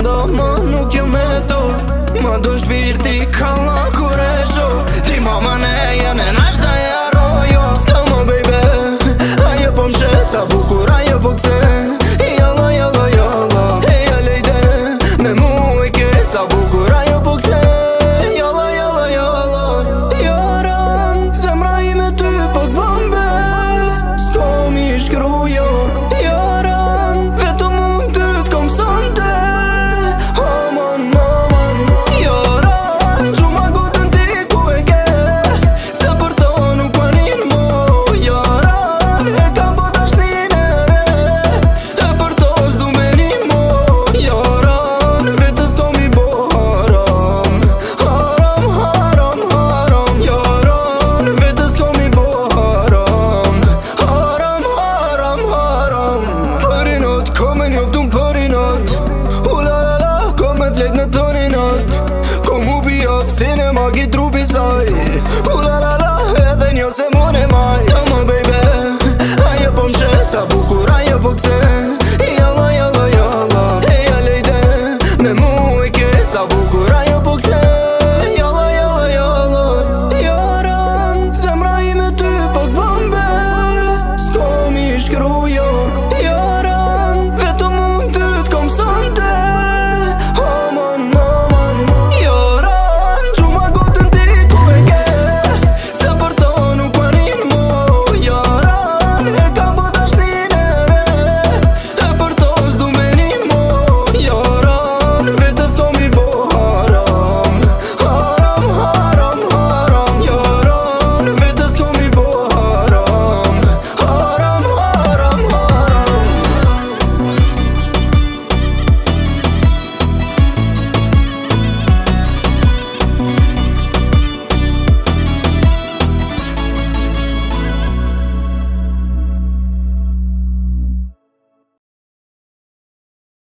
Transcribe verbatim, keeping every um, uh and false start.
ndo më nuk jo me to. Ma do shpirti kalla kuresho. Ti mama ne jene nashta e arrojo. Ska ma baby, ajo po mshe sa bukur, ajo po kce. Jalla, jalla, jalla, eja lejde. Me mu e ke sa bukur, ajo po kce. Jalla, jalla, jalla. Jaran, zemra i me ty po t'bombe. Ska mi shkrujo. Jaran, veto mund ty t'kom sante. Aman, aman. Jaran, gjuma gotën ti ku e ke. Se për to nuk panin mo. Jaran, e kam po tashtin e re. E për to s'du meni mo. Jaran, vetës kom i bo haram. Haram, haram, haram. Jaran, vetës kom i bo haram. Haram, haram, haram. Për i not, kom e njoftun për i not. U la la la, kom e flet në toni not. Kom u bi op, si në magi trupi saj. U la la la, edhe njo se mon e maj. Ska ma baby, ajo po mshe sa bukur, ajo po kce.